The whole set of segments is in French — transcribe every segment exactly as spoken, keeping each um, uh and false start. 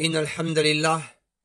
إن الحمد لله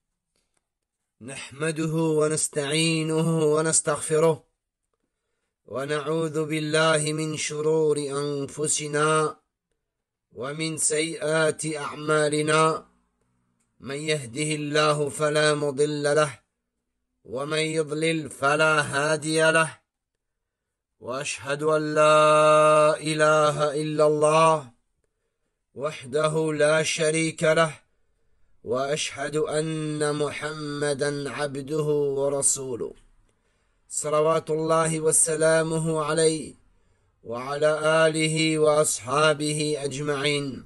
نحمده ونستعينه ونستغفره ونعوذ بالله من شرور أنفسنا ومن سيئات أعمالنا من يهده الله فلا مضل له ومن يضلل فلا هادي له وأشهد أن لا إله إلا الله وحده لا شريك له وأشهد أن محمدا عبده ورسوله صلوات الله وسلامه عليه وعلى آله وأصحابه أجمعين.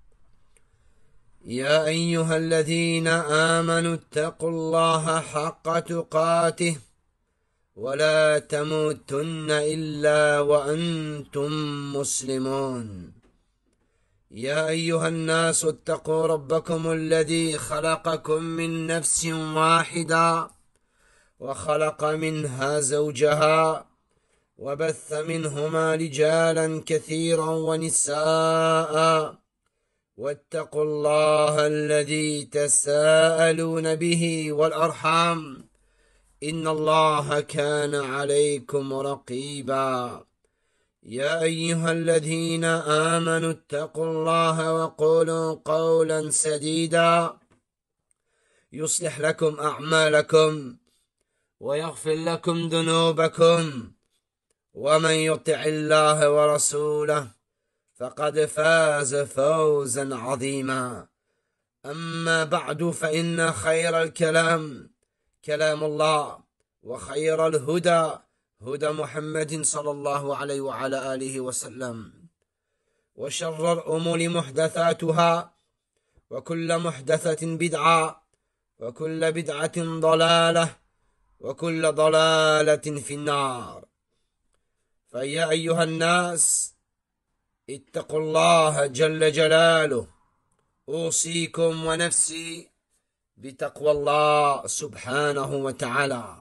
يا أيها الذين آمنوا اتقوا الله حق تقاته ولا تموتن إلا وأنتم مسلمون. يا أيها الناس اتقوا ربكم الذي خلقكم من نفس واحدة وخلق منها زوجها وبث منهما رجالا كثيرا ونساء واتقوا الله الذي تساءلون به والأرحام إن الله كان عليكم رقيبا. يا أيها الذين آمنوا اتقوا الله وقولوا قولا سديدا يصلح لكم أعمالكم ويغفر لكم ذنوبكم ومن يطع الله ورسوله فقد فاز فوزا عظيما. أما بعد فإن خير الكلام كلام الله وخير الهدى هدى محمد صلى الله عليه وعلى آله وسلم وشر الأمور محدثاتها وكل محدثة بدعة وكل بدعة ضلالة وكل ضلالة في النار. فيا أيها الناس اتقوا الله جل جلاله أوصيكم ونفسي بتقوى الله سبحانه وتعالى.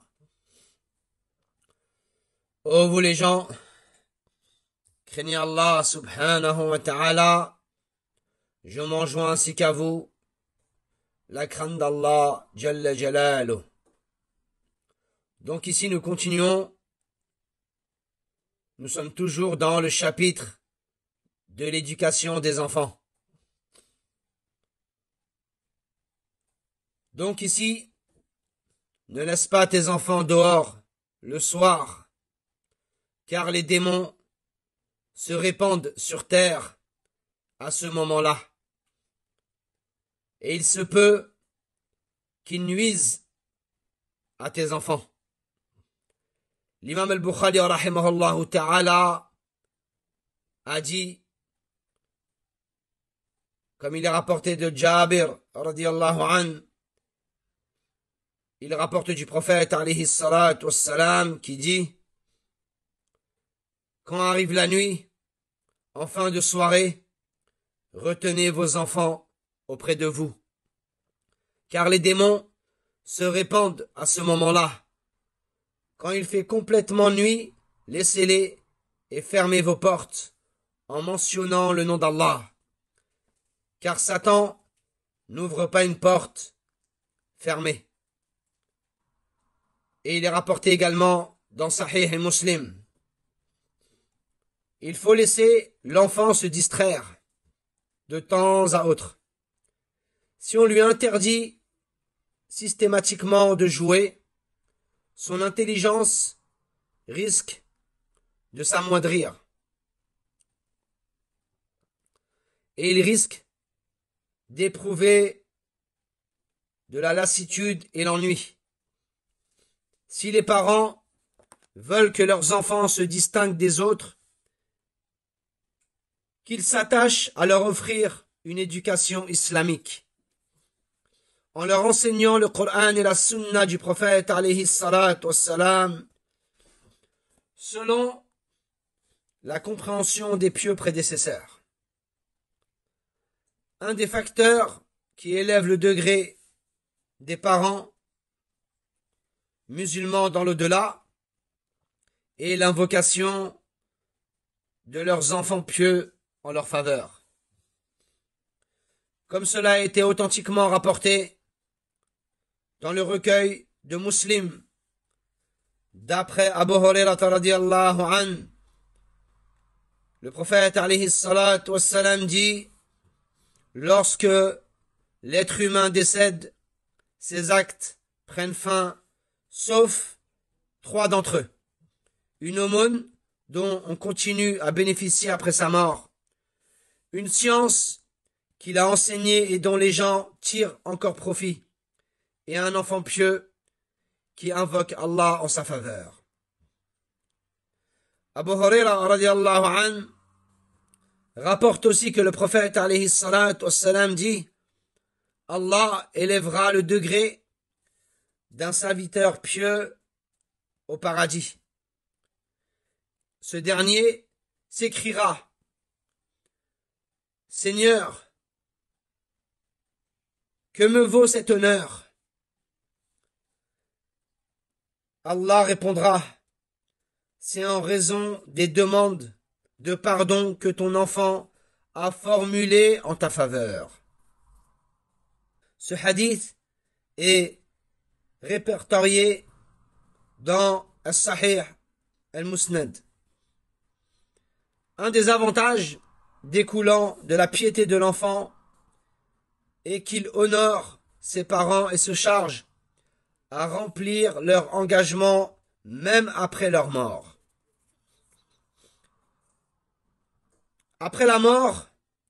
Ô vous les gens, craignez Allah subhanahu wa ta'ala, je m'enjoins ainsi qu'à vous, la crainte d'Allah jalla jalaluh. Donc ici nous continuons, nous sommes toujours dans le chapitre de l'éducation des enfants. Donc ici, ne laisse pas tes enfants dehors le soir, car les démons se répandent sur terre à ce moment-là. Et il se peut qu'ils nuisent à tes enfants. L'imam al-Bukhari rahimahullah ta'ala a dit, comme il est rapporté de Jabir radiyallahu an, il rapporte du prophète alayhi salatu wassalam qui dit: quand arrive la nuit, en fin de soirée, retenez vos enfants auprès de vous, car les démons se répandent à ce moment-là. Quand il fait complètement nuit, laissez-les et fermez vos portes en mentionnant le nom d'Allah, car Satan n'ouvre pas une porte fermée. Et il est rapporté également dans Sahih et Muslim. Il faut laisser l'enfant se distraire de temps à autre. Si on lui interdit systématiquement de jouer, son intelligence risque de s'amoindrir. Et il risque d'éprouver de la lassitude et l'ennui. Si les parents veulent que leurs enfants se distinguent des autres, qu'ils s'attachent à leur offrir une éducation islamique, en leur enseignant le Coran et la Sunna du prophète alayhi salatu wassalam, selon la compréhension des pieux prédécesseurs. Un des facteurs qui élève le degré des parents musulmans dans l'au-delà est l'invocation de leurs enfants pieux en leur faveur. comme cela a été authentiquement rapporté dans le recueil de Muslim, d'après Abu Hurairah radiyallahu anhu, le prophète alayhi salatu wassalam dit: lorsque l'être humain décède, ses actes prennent fin, sauf trois d'entre eux. Une aumône dont on continue à bénéficier après sa mort, une science qu'il a enseignée et dont les gens tirent encore profit, et un enfant pieux qui invoque Allah en sa faveur. Abu Hurairah radiyallahu anhu rapporte aussi que le prophète alayhi salatu wassalam dit: Allah élèvera le degré d'un serviteur pieux au paradis. Ce dernier s'écriera: Seigneur, que me vaut cet honneur? Allah répondra: c'est en raison des demandes de pardon que ton enfant a formulées en ta faveur. Ce hadith est répertorié dans As-Sahih Al-Musnad. Un des avantages découlant de la piété de l'enfant est qu'il honore ses parents et se charge à remplir leur engagement même après leur mort. Après la mort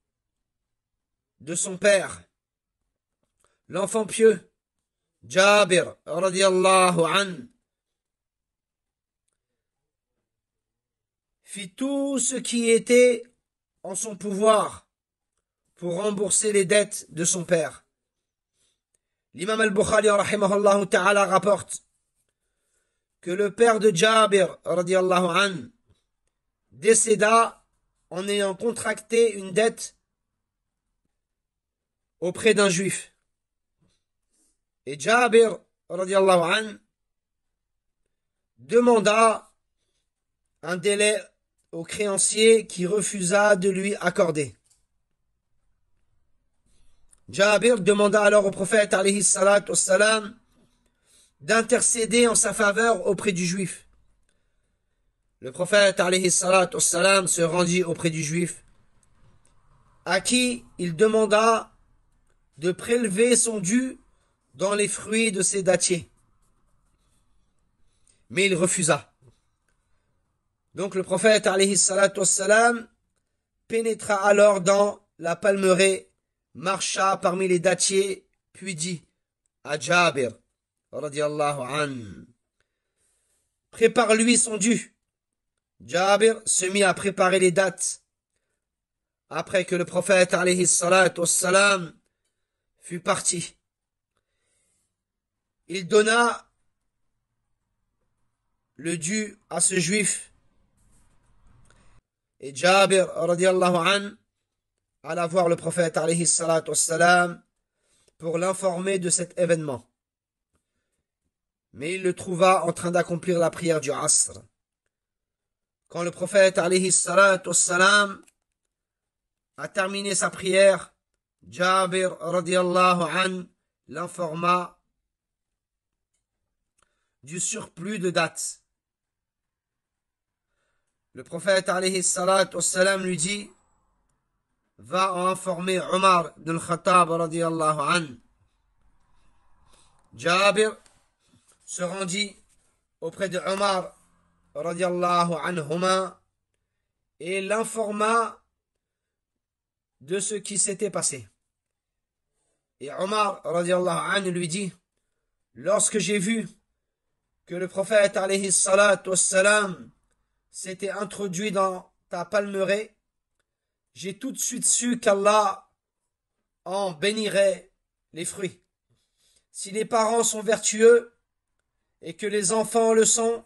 de son père, l'enfant pieux, Jabir radiyallahu anhu, fit tout ce qui était en son pouvoir pour rembourser les dettes de son père. L'imam al-Bukhari rahimahullah ta'ala rapporte que le père de Jabir radiyallahu anhu décéda en ayant contracté une dette auprès d'un juif. Et Jabir radiyallahu anhu demanda un délai au créancier qui refusa de lui accorder. Jabir demanda alors au prophète alayhi salatu wassalam d'intercéder en sa faveur auprès du juif. Le prophète alayhi salatu wassalam se rendit auprès du juif, à qui il demanda de prélever son dû dans les fruits de ses dattiers. Mais il refusa. Donc le prophète alayhi salatu wassalam pénétra alors dans la palmeraie, marcha parmi les dattiers, puis dit à Jabir radiyallahu anhu: prépare-lui son dû. Jabir se mit à préparer les dattes. Après que le prophète alayhi salatu wassalam fut parti, il donna le dû à ce juif. Et Jabir radiyallahu anhu alla voir le prophète alayhi salatu wassalam pour l'informer de cet événement. Mais il le trouva en train d'accomplir la prière du Asr. Quand le prophète alayhi salatu wassalam a terminé sa prière, Jabir radiyallahu anhu l'informa du surplus de dates. Le prophète alayhi salatu wassalam lui dit: va en informer Omar ibn al-Khattab radiyallahu anhu. Jabir se rendit auprès de Omar radiyallahu anhuma et l'informa de ce qui s'était passé. Et Omar radiyallahu anhu lui dit: lorsque j'ai vu que le prophète alayhi salatu wassalam s'était introduit dans ta palmeraie, j'ai tout de suite su qu'Allah en bénirait les fruits. Si les parents sont vertueux et que les enfants le sont,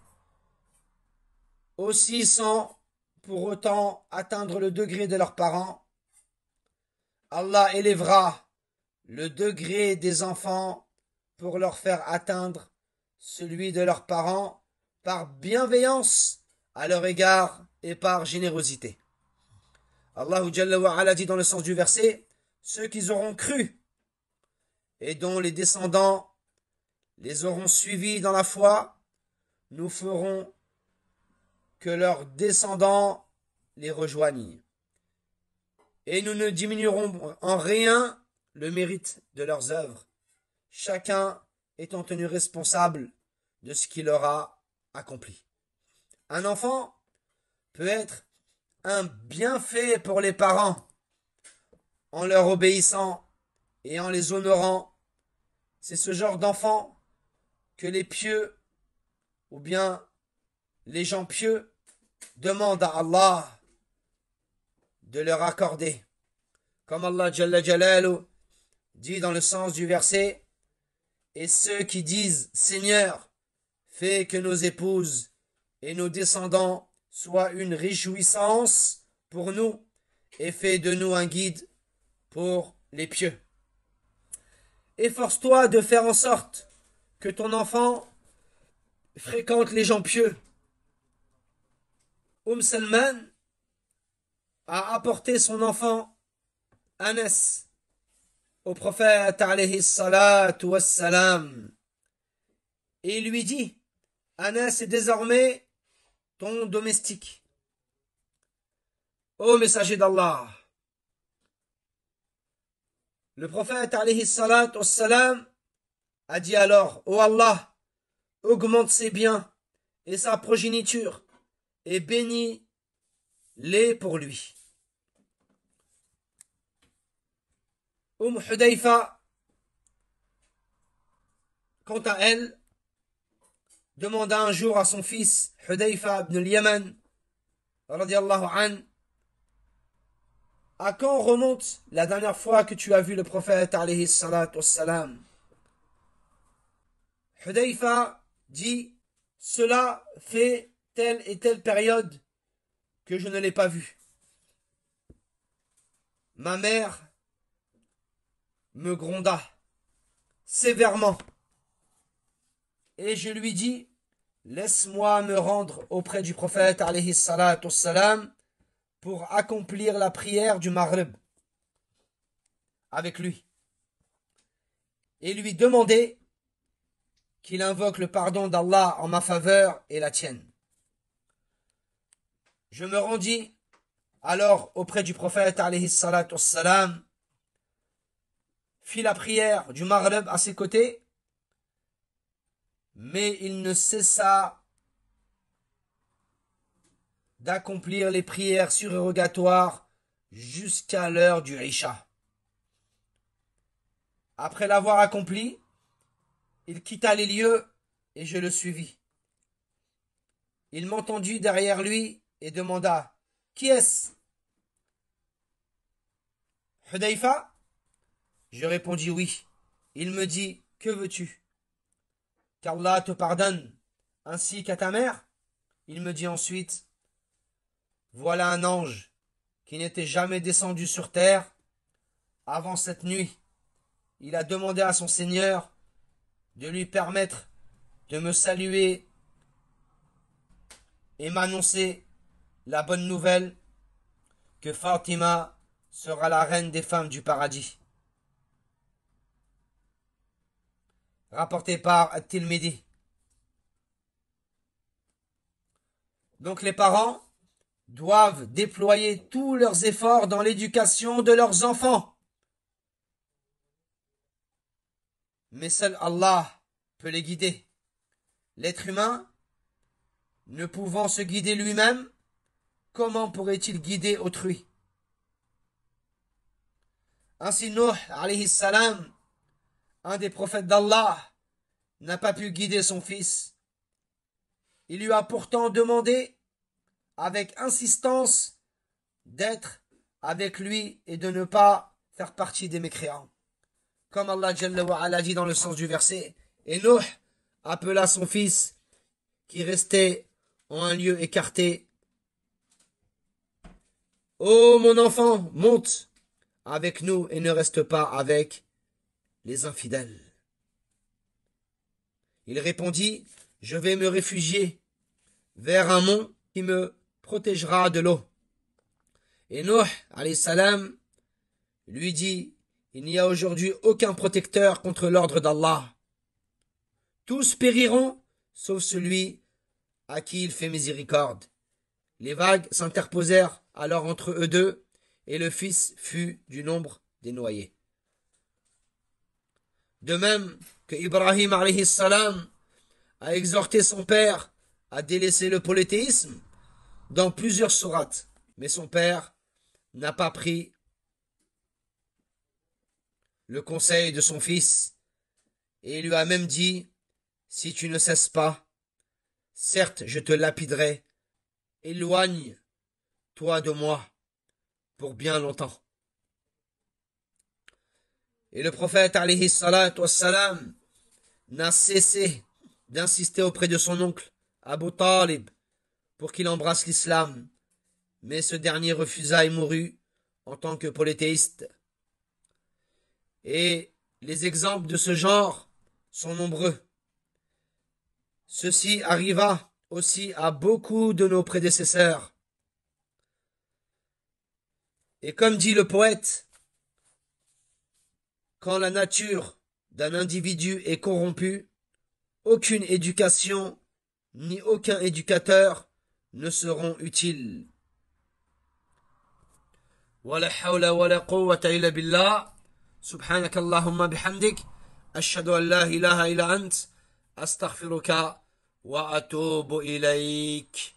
aussi sans pour autant atteindre le degré de leurs parents, Allah élèvera le degré des enfants pour leur faire atteindre celui de leurs parents par bienveillance à leur égard et par générosité. Allah Jalla wa Ala dit dans le sens du verset: ceux qui auront cru et dont les descendants les auront suivis dans la foi, nous ferons que leurs descendants les rejoignent. Et nous ne diminuerons en rien le mérite de leurs œuvres, chacun étant tenu responsable de ce qu'il aura accompli. Un enfant peut être un bienfait pour les parents en leur obéissant et en les honorant. C'est ce genre d'enfant que les pieux ou bien les gens pieux demandent à Allah de leur accorder. Comme Allah Jalla Jalalu dit dans le sens du verset, et ceux qui disent Seigneur, fais que nos épouses et nos descendants soient une réjouissance pour nous et fais de nous un guide pour les pieux. Efforce-toi de faire en sorte que ton enfant fréquente les gens pieux. Umm Salman a apporté son enfant Anas au prophète alayhi salatu wassalam et il lui dit, Anas est désormais ton domestique. Ô messager d'Allah, le prophète alayhi salatu wassalam a dit alors, ô Allah, augmente ses biens et sa progéniture et bénis-les pour lui. Umm Hudayfa, quant à elle, demanda un jour à son fils Hudayfa ibn al-Yaman, radiallahu an, à quand remonte la dernière fois que tu as vu le prophète alayhi salatu wassalam? Hudayfa dit, cela fait telle et telle période que je ne l'ai pas vu. Ma mère me gronda sévèrement et je lui dis, laisse-moi me rendre auprès du prophète alayhi salatu wassalam pour accomplir la prière du Maghrib avec lui et lui demander qu'il invoque le pardon d'Allah en ma faveur et la tienne. Je me rendis alors auprès du prophète alayhi salatu wassalam, fit la prière du Maghrib à ses côtés, mais il ne cessa d'accomplir les prières surérogatoires jusqu'à l'heure du Isha. Après l'avoir accompli, il quitta les lieux et je le suivis. Il m'entendit derrière lui et demanda, qui est-ce? Hudayfa? Je répondis oui. Il me dit, que veux-tu? Qu'Allah te pardonne, ainsi qu'à ta mère. Il me dit ensuite, voilà un ange qui n'était jamais descendu sur terre avant cette nuit. Il a demandé à son Seigneur de lui permettre de me saluer et m'annoncer la bonne nouvelle que Fatima sera la reine des femmes du paradis. Rapporté par At-Tirmidhi. Donc les parents doivent déployer tous leurs efforts dans l'éducation de leurs enfants. Mais seul Allah peut les guider. L'être humain, ne pouvant se guider lui-même, comment pourrait-il guider autrui? Ainsi Nuh, alayhi salam, un des prophètes d'Allah, n'a pas pu guider son fils. Il lui a pourtant demandé, avec insistance, d'être avec lui et de ne pas faire partie des mécréants. Comme Allah Jalla wa Ala dit dans le sens du verset, et Nuh appela son fils qui restait en un lieu écarté. Ô mon enfant, monte avec nous et ne reste pas avec les infidèles. Il répondit, je vais me réfugier vers un mont qui me protégera de l'eau. Et Nuh, alayhi salam, lui dit, Il n'y a aujourd'hui aucun protecteur contre l'ordre d'Allah. Tous périront, sauf celui à qui il fait miséricorde. Les vagues s'interposèrent alors entre eux deux, et le fils fut du nombre des noyés. De même que Ibrahim alayhi salam a exhorté son père à délaisser le polythéisme dans plusieurs sourates, mais son père n'a pas pris le conseil de son fils, et il lui a même dit, si tu ne cesses pas, certes je te lapiderai, éloigne-toi de moi pour bien longtemps. Et le prophète alayhi salatu wassalam n'a cessé d'insister auprès de son oncle Abu Talib pour qu'il embrasse l'islam, mais ce dernier refusa et mourut en tant que polythéiste. Et les exemples de ce genre sont nombreux. Ceci arriva aussi à beaucoup de nos prédécesseurs. Et comme dit le poète, quand la nature d'un individu est corrompue, aucune éducation ni aucun éducateur ne seront utiles. ولا حول ولا قوة إلا بالله سبحانك اللهم بحمدك أشهد أن لا إله إلا أنت أستغفرك وأتوب إليك